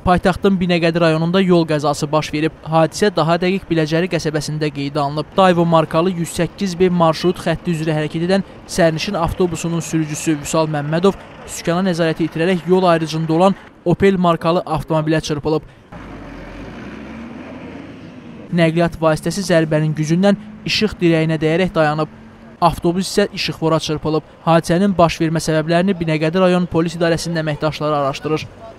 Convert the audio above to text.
Paytaxtın Binəqədi rayonunda yol qəzası baş verib. Hadisə daha dəqiq Biləcəri qəsəbəsində qeydə alınıb. Dayvo markalı 108B marşrut xətti üzrə hərəkət edən sərnişin avtobusunun sürücüsü Vüsal Məmmədov sükana nəzarəti itirərək yol ayrıcında olan Opel markalı avtomobilə çırpılıb. Nəqliyyat vasitəsi zərbənin gücündən işıq dirəyinə dəyərək dayanıb. Avtobus isə işıqfora çırpılıb. Hadisənin baş vermə səbəblərini Binəqədi rayon polis idarəsinin əməkdaşları araşdırır.